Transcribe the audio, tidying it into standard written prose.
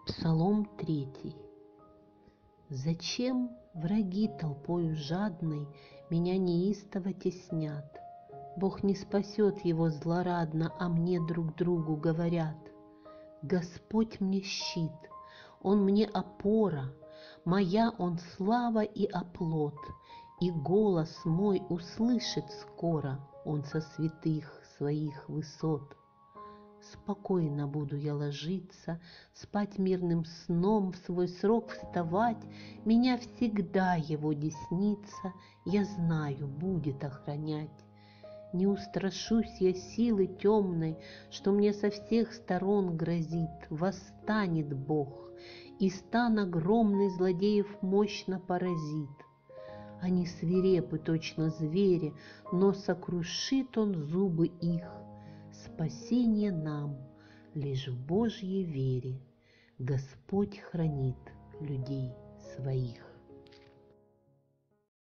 Псалом 3. Зачем враги толпою жадной меня неистово теснят? Бог не спасет его злорадно, а мне друг другу говорят. Господь мне щит, Он мне опора, моя Он слава и оплот, и голос мой услышит скоро Он со святых своих высот. Спокойно буду я ложиться, спать мирным сном, в свой срок вставать. Меня всегда его десница, я знаю, будет охранять. Не устрашусь я силы темной, что мне со всех сторон грозит. Восстанет Бог, и стан огромный злодеев мощно поразит. Они свирепы, точно звери, но сокрушит он зубы их. Спасение нам лишь в Божьей вере. Господь хранит людей своих.